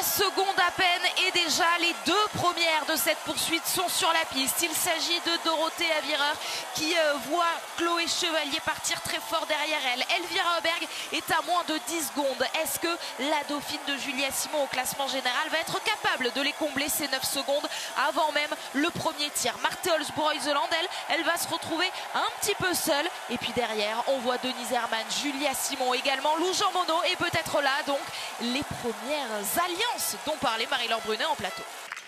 secondes à peine et déjà les deux premières de cette poursuite sont sur la piste. Il s'agit de Dorothée Avireur qui voit Chloé Chevalier partir très fort derrière elle. Elvira Auberg est à moins de 10 secondes. Est-ce que la dauphine de Julia Simon au classement général va être capable de les combler ces 9 secondes avant même le premier tir? Marthe Holzbourg-Heuseland, elle va se retrouver un petit peu seule. Et puis derrière, on voit Denise Herrmann, Julia Simon également, Lou Jean Monod et peut-être là donc les premières alliances dont parlait Marie-Laure Brunet en plateau.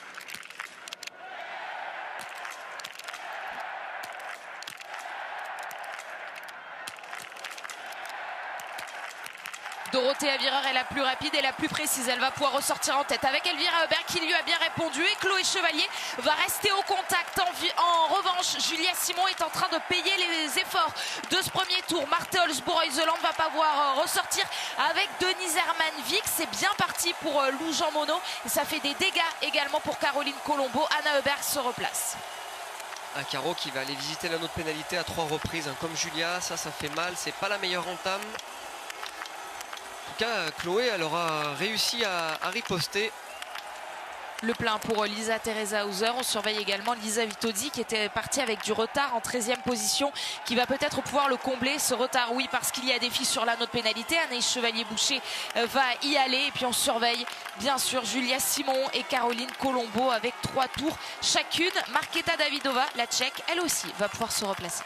Dorothée Avireur est la plus rapide et la plus précise. Elle va pouvoir ressortir en tête avec Elvira Auberg qui lui a bien répondu. Et Chloé Chevalier va rester au contact. En revanche, Julia Simon est en train de payer les efforts de ce premier tour. Marthe Holzbourg-Heuseland va pas pouvoir ressortir avec Denise Herrmann-Vic. C'est bien parti pour Lou Jean Monod. Et ça fait des dégâts également pour Caroline Colombo. Anna Auberg se replace. Un Caro qui va aller visiter la note pénalité à 3 reprises. Comme Julia, ça fait mal. C'est pas la meilleure entame. En tout cas, Chloé, elle aura réussi à riposter. Le plein pour Lisa Teresa Hauser. On surveille également Lisa Vitozzi qui était partie avec du retard en 13e position, qui va peut-être pouvoir le combler, ce retard. Oui, parce qu'il y a des filles sur la note pénalité. Anaïs Chevalier-Boucher va y aller. Et puis on surveille bien sûr Julia Simon et Caroline Colombo avec 3 tours chacune. Markéta Davidova, la Tchèque, elle aussi va pouvoir se replacer.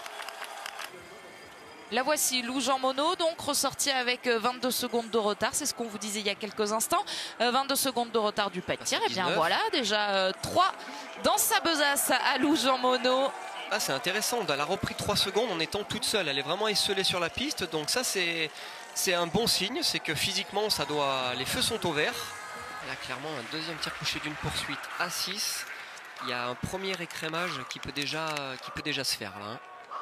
La voici, Lou Jean Monod, donc ressorti avec 22 secondes de retard. C'est ce qu'on vous disait il y a quelques instants. 22 secondes de retard du pas de tir. Et bien voilà, déjà 3 dans sa besace à Lou Jean Monod. Ah, c'est intéressant. Elle a repris 3 secondes en étant toute seule. Elle est vraiment esselée sur la piste. Donc ça, c'est un bon signe. C'est que physiquement, les feux sont au vert. Elle a clairement un deuxième tir couché d'une poursuite à 6. Il y a un premier écrémage qui peut déjà se faire là.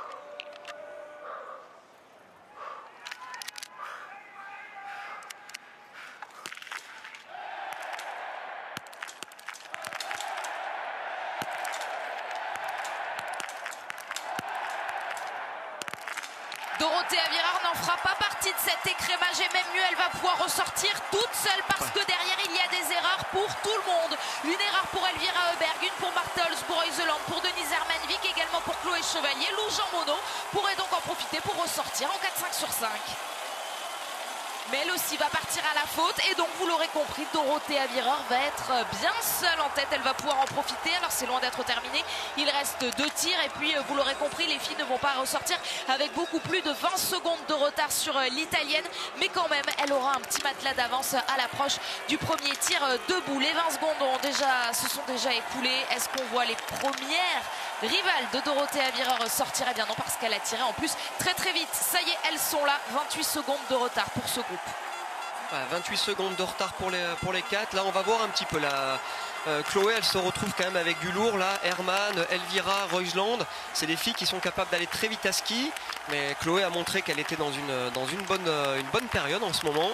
Dorothée Avireur n'en fera pas partie de cet écrémage et même mieux, elle va pouvoir ressortir toute seule parce que derrière il y a des erreurs pour tout le monde. Une erreur pour Elvira Auberg, une pour Marthe Holzbourg-Heuseland, pour Denise Herrmann-Vic, également pour Chloé Chevalier. Lou Jean Monod pourrait donc en profiter pour ressortir en 4-5 sur 5. Mais elle aussi va partir à la faute et donc vous l'aurez compris, Dorothée Avireur va être bien seule en tête. Elle va pouvoir en profiter. Alors c'est loin d'être terminé. Il reste 2 tirs et puis vous l'aurez compris, les filles ne vont pas ressortir avec beaucoup plus de 20 secondes de retard sur l'italienne. Mais quand même, elle aura un petit matelas d'avance à l'approche du premier tir debout. Les 20 secondes se sont déjà écoulées. Est-ce qu'on voit les premières rivales de Dorothée Avireur sortir? Eh bien non, parce qu'elle a tiré en plus très très vite. Ça y est, elles sont là. 28 secondes de retard pour ce groupe. 28 secondes de retard pour les 4. Là, on va voir un petit peu. Chloé, elle se retrouve quand même avec du lourd. Là, Herrmann, Elvira, Reuseland, c'est des filles qui sont capables d'aller très vite à ski. Mais Chloé a montré qu'elle était dans une bonne période en ce moment.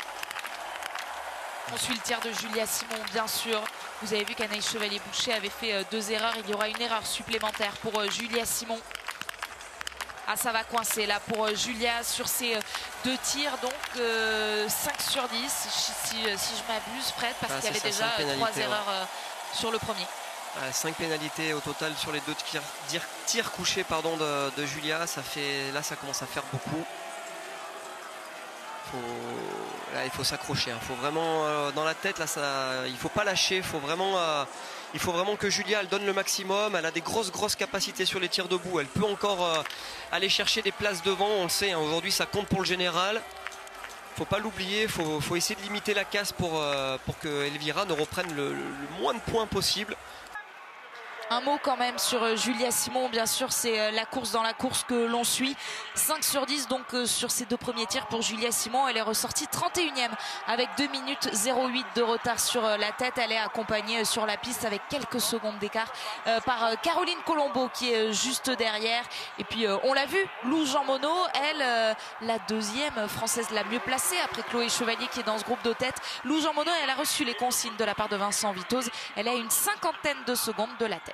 On suit le tir de Julia Simon, bien sûr. Vous avez vu qu'Anaïs Chevalier-Boucher avait fait 2 erreurs. Il y aura une erreur supplémentaire pour Julia Simon. Ah, ça va coincer là pour Julia sur ces 2 tirs, donc 5 sur 10 si je m'abuse, Fred, parce qu'il y avait déjà 3 erreurs sur le premier. 5 pénalités au total sur les 2 tirs couchés de Julia. Là, ça commence à faire beaucoup. Là, il faut s'accrocher. Il faut vraiment dans la tête. Là, il ne faut pas lâcher. Il faut vraiment que Julia elle donne le maximum. Elle a des grosses capacités sur les tirs debout. Elle peut encore aller chercher des places devant. On le sait, hein, aujourd'hui ça compte pour le général. Il ne faut pas l'oublier. Il faut essayer de limiter la casse pour que Elvira ne reprenne le moins de points possible. Un mot quand même sur Julia Simon, bien sûr, c'est la course dans la course que l'on suit. 5 sur 10 donc sur ces 2 premiers tirs pour Julia Simon. Elle est ressortie 31e avec 2 minutes 08 de retard sur la tête. Elle est accompagnée sur la piste avec quelques secondes d'écart par Caroline Colombo qui est juste derrière. Et puis on l'a vu, Lou Jean Monod, elle, la deuxième française la mieux placée après Chloé Chevalier qui est dans ce groupe de tête. Lou Jean Monod, elle a reçu les consignes de la part de Vincent Vitoz. Elle a une 50aine de secondes de la tête.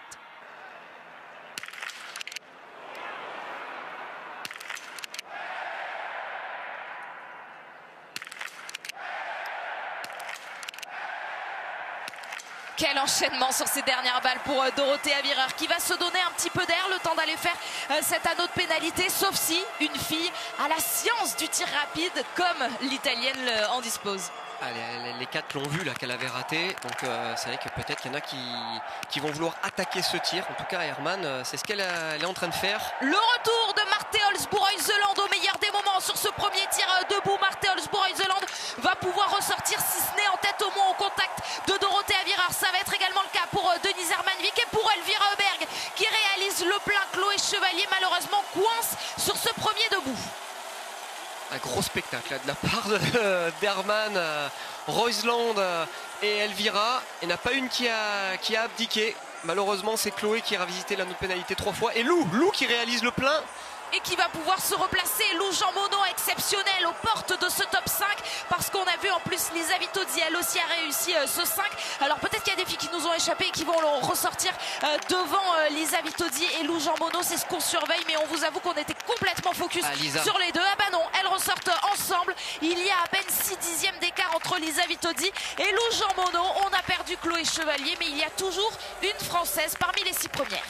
Quel enchaînement sur ces dernières balles pour Dorothea Virer qui va se donner un petit peu d'air, le temps d'aller faire cet anneau de pénalité, sauf si une fille a la science du tir rapide comme l'italienne en dispose. Ah, les quatre l'ont vu là qu'elle avait raté, donc c'est vrai que peut-être qu'il y en a qui vont vouloir attaquer ce tir. En tout cas Herman, c'est ce qu'elle est en train de faire. Le retour de Marte Olsboer-Heuseland au meilleur des moments sur ce premier tir debout. Marte Olsboer-Heuseland va pouvoir ressortir, si ce n'est en tête au moins au contact de Dorothea Virer. Ça va être également le cas pour Denise Hermanvik et pour Elvira Heuberg qui réalise le plein. Chloé Chevalier malheureusement coince sur ce premier debout. Un gros spectacle là, de la part d'Herman, Roisland et Elvira. Il n'y en a pas une qui a abdiqué. Malheureusement, c'est Chloé qui ira visiter la note pénalité 3 fois. Et Lou qui réalise le plein. Et qui va pouvoir se replacer. Lou Jean Monod exceptionnel aux portes de ce top 5. Parce qu'on a vu en plus Lisa Vitozzi, elle aussi a réussi ce 5. Alors peut-être qu'il y a des filles qui nous ont échappé et qui vont ressortir devant Lisa Vitozzi et Lou Jean Monod. C'est ce qu'on surveille. Mais on vous avoue qu'on était complètement focus sur les deux. Ah bah non, elles ressortent ensemble. Il y a à peine 6 dixièmes d'écart entre Lisa Vitozzi et Lou Jean Monod. On a perdu Chloé Chevalier, mais il y a toujours une Française parmi les 6 premières.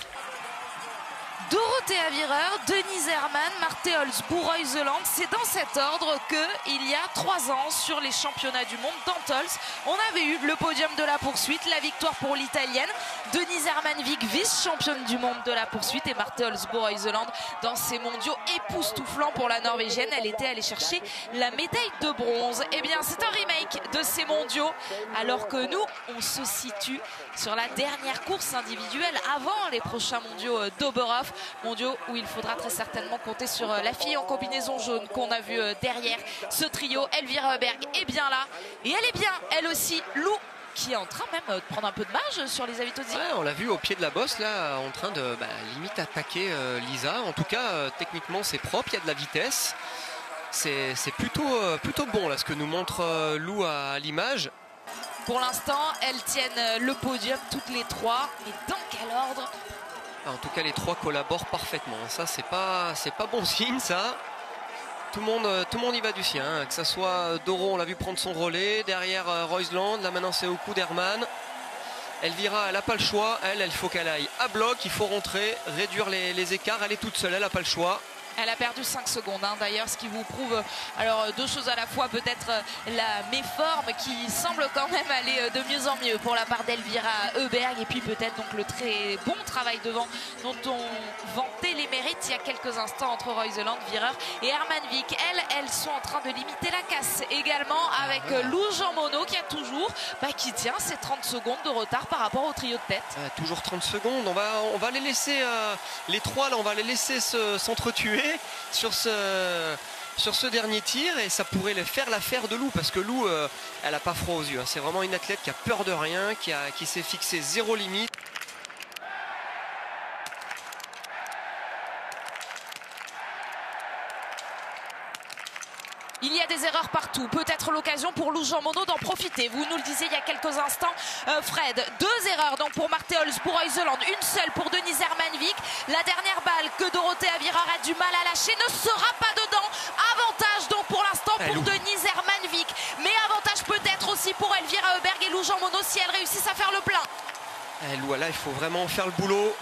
Dorothea Virer, Denise Herman, Marte Olsboer-Heuseland, c'est dans cet ordre qu'il y a 3 ans sur les championnats du monde d'Antols, on avait eu le podium de la poursuite, la victoire pour l'italienne, Denise Hermanvik, vice-championne du monde de la poursuite et Marte Olsboer-Heuseland dans ces mondiaux époustouflants pour la norvégienne, elle était allée chercher la médaille de bronze. Eh bien c'est un remake de ces mondiaux alors que nous on se situe sur la dernière course individuelle avant les prochains mondiaux d'Oberhof. Mondiaux où il faudra très certainement compter sur la fille en combinaison jaune qu'on a vu derrière ce trio. Elvira Heuberg est bien là et elle est bien elle aussi. Lou qui est en train même de prendre un peu de marge sur Lisa Vitozzi. Ouais, on l'a vu au pied de la bosse là en train de limite attaquer Lisa. En tout cas techniquement c'est propre, il y a de la vitesse. C'est plutôt bon là ce que nous montre Lou à l'image. Pour l'instant elles tiennent le podium toutes les 3. Mais dans quel ordre? En tout cas les 3 collaborent parfaitement. Ça c'est pas bon signe ça. Tout le monde y va du sien, hein. Que ça soit Doro, on l'a vu prendre son relais. Derrière Roisland, là maintenant c'est au coup d'Herman. Elvira, elle n'a pas le choix. Elle faut qu'elle aille à bloc. Il faut rentrer, réduire les écarts. Elle est toute seule, elle n'a pas le choix. Elle a perdu 5 secondes hein, d'ailleurs, ce qui vous prouve alors 2 choses à la fois, peut-être la méforme qui semble quand même aller de mieux en mieux pour la part d'Elvira Heuberg et puis peut-être donc le très bon travail devant dont on vantait les mérites il y a quelques instants entre Roisland, Virer et Hermanvik. Elles sont en train de limiter la casse également avec Lou Jean Monod qui a toujours qui tient ses 30 secondes de retard par rapport au trio de tête. Toujours 30 secondes, on va les laisser les 3 là, on va les laisser s'entretuer sur ce dernier tir et ça pourrait faire l'affaire de Lou parce que Lou elle a pas froid aux yeux hein. C'est vraiment une athlète qui a peur de rien, qui s'est fixé 0 limite. Il y a des erreurs partout, peut-être l'occasion pour Lou Jean Monod d'en profiter. Vous nous le disiez il y a quelques instants, Fred. 2 erreurs donc pour Marte Olsboer-Heuseland, une seule pour Denise Hermanvik. La dernière balle que Dorothea Virer a du mal à lâcher ne sera pas dedans. Avantage donc pour l'instant pour Denise Hermanvik. Mais avantage peut-être aussi pour Elvira Heuberg et Lou Jean Monod si elles réussissent à faire le plein. Lou, là il faut vraiment faire le boulot.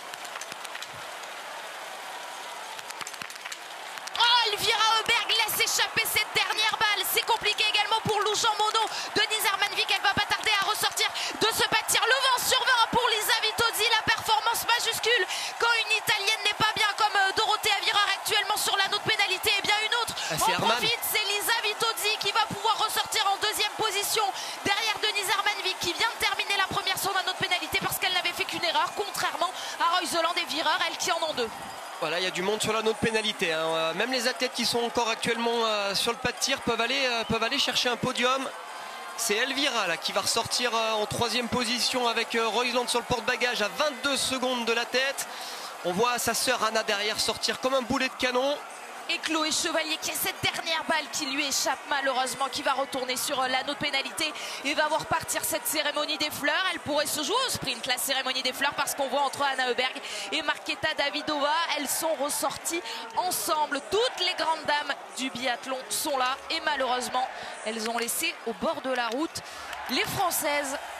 Elvira Heuberg laisse échapper cette dernière balle. C'est compliqué également pour Lou Jean Monod. Denise Hermanvik, elle va pas tarder à ressortir de ce pas de tir. Le 20 sur 20 pour Lisa Vitozzi. La performance majuscule quand une Italienne n'est pas bien comme Dorothea Virer actuellement sur l'anneau de pénalité. Et bien une autre en profite, c'est Lisa Vitozzi qui va pouvoir ressortir en 2e position derrière Denise Hermanvik qui vient de terminer la première sur l'anneau de pénalité parce qu'elle n'avait fait qu'une erreur, contrairement à Roisland et Virer, elles qui en ont 2. Voilà, il y a du monde sur l'anneau de pénalité hein. Même les athlètes qui sont encore actuellement sur le pas de tir peuvent aller chercher un podium. C'est Elvira là qui va ressortir en 3e position avec Roisland sur le porte-bagages à 22 secondes de la tête. On voit sa sœur Anna derrière sortir comme un boulet de canon. Et Chloé Chevalier qui a cette dernière balle qui lui échappe malheureusement, qui va retourner sur l'anneau de pénalité et va voir partir cette cérémonie des fleurs. Elle pourrait se jouer au sprint, la cérémonie des fleurs, parce qu'on voit entre Anna Heuberg et Markéta Davidova, elles sont ressorties ensemble. Toutes les grandes dames du biathlon sont là et malheureusement elles ont laissé au bord de la route les Françaises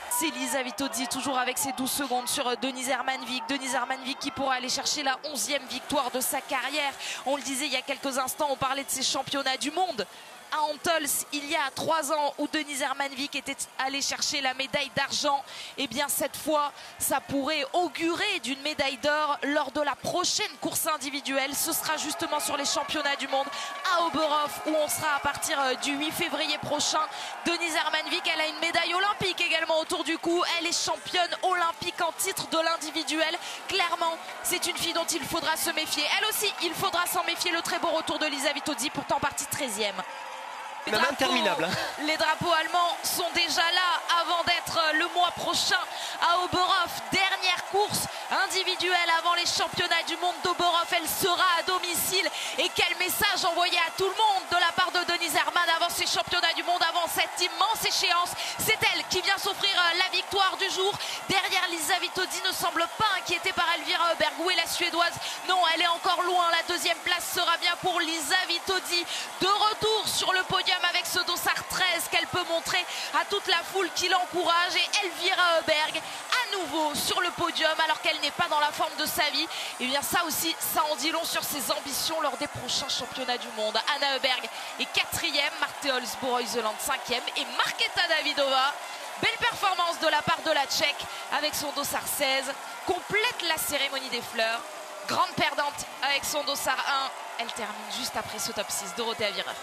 C'est Lisa Vitozzi toujours avec ses 12 secondes sur Denise Hermanvik. Denise Hermanvik qui pourra aller chercher la 11e victoire de sa carrière. On le disait il y a quelques instants, on parlait de ces championnats du monde à Antols il y a 3 ans où Denise Hermanvik était allée chercher la médaille d'argent. Et bien cette fois, ça pourrait augurer d'une médaille d'or lors de la prochaine course individuelle. Ce sera justement sur les championnats du monde à Oberhof où on sera à partir du 8 février prochain. Denise Hermanvik, elle a une médaille olympique également autour du cou. Elle est championne olympique en titre de l'individuel. Clairement, c'est une fille dont il faudra se méfier. Elle aussi, il faudra s'en méfier. Le très beau retour de Lisa Vitozzi, pourtant partie 13e. Même interminable. Les drapeaux allemands sont déjà là avant d'être le mois prochain à Oberhof. Dernière course individuelle avant les championnats du monde d'Oberhof. Elle sera à domicile. Et quel message envoyé à tout le monde de la part de Denise Hermann avant ces championnats du monde, avant cette immense échéance. C'est elle qui vient s'offrir la victoire du jour. Derrière, Lisa Vitozzi ne semble pas inquiétée par Elvira Öberg. Où est la Suédoise? Non, elle est encore loin. La deuxième place sera bien pour Lisa Vitozzi. De retour sur le podium avec ce dossard 13 qu'elle peut montrer à toute la foule qui l'encourage, et Elvira Öberg à nouveau sur le podium alors qu'elle n'est pas dans la forme de sa vie. Et bien ça aussi, ça en dit long sur ses ambitions lors des prochains championnats du monde. Anna Öberg est 4e, Marte Holzboe-Heuseland 5e et Marketa Davidova. Belle performance de la part de la Tchèque avec son dossard 16, complète la cérémonie des fleurs. Grande perdante avec son dossard 1, elle termine juste après ce top 6. Dorothea Virer.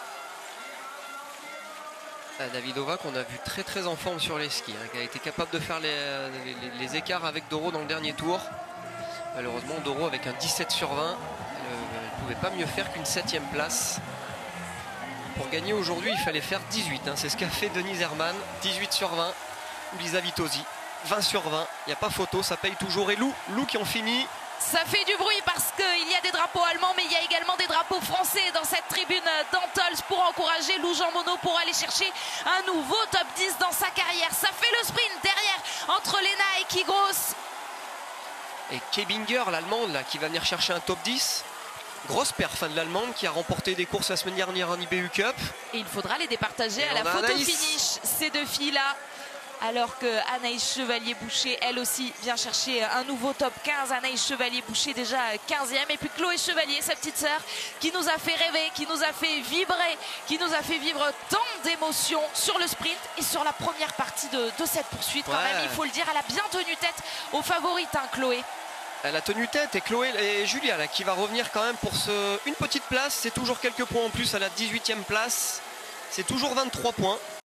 Davidova qu'on a vu très en forme sur les skis, qui a été capable de faire les écarts avec Doro dans le dernier tour. Malheureusement Doro avec un 17 sur 20, elle ne pouvait pas mieux faire qu'une 7e place. Pour gagner aujourd'hui il fallait faire 18, c'est ce qu'a fait Denise Hermann, 18 sur 20, ou Lisa Vitozzi, 20 sur 20, il n'y a pas photo, ça paye toujours. Et Lou qui en finit. Ça fait du bruit parce qu'il y a des drapeaux allemands, mais il y a également des drapeaux français dans cette tribune d'Antols pour encourager Lou Jean Monod pour aller chercher un nouveau top 10 dans sa carrière. Ça fait le sprint derrière entre Lena et Kigros. Et Kebinger, l'allemande, qui va venir chercher un top 10. Grosse perf de l'allemande qui a remporté des courses la semaine dernière en IBU Cup. Et il faudra les départager à la photo finish, ces deux filles-là. Alors que Anaïs Chevalier-Boucher, elle aussi, vient chercher un nouveau top 15. Anaïs Chevalier-Boucher déjà 15e. Et puis Chloé Chevalier, sa petite sœur, qui nous a fait rêver, qui nous a fait vibrer, qui nous a fait vivre tant d'émotions sur le sprint et sur la première partie de cette poursuite. Quand même, il faut le dire, elle a bien tenu tête aux favorites, Chloé. Elle a tenu tête, et Chloé et Julia là, qui va revenir quand même pour une petite place. C'est toujours quelques points en plus à la 18e place. C'est toujours 23 points.